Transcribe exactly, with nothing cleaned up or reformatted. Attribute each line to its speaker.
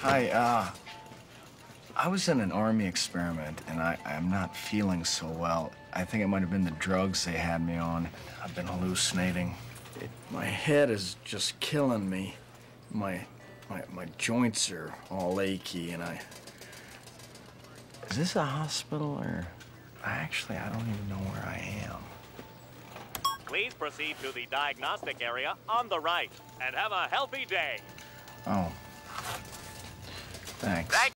Speaker 1: Hi, uh, I was in an army experiment, and I, I'm not feeling so well. I think it might have been the drugs they had me on. I've been hallucinating. It, my head is just killing me. My, my, my joints are all achy, and I... Is this a hospital, or... Actually, I don't even know where I am.
Speaker 2: Please proceed to the diagnostic area on the right, and have a healthy day.
Speaker 1: Oh. Thanks.
Speaker 2: Thank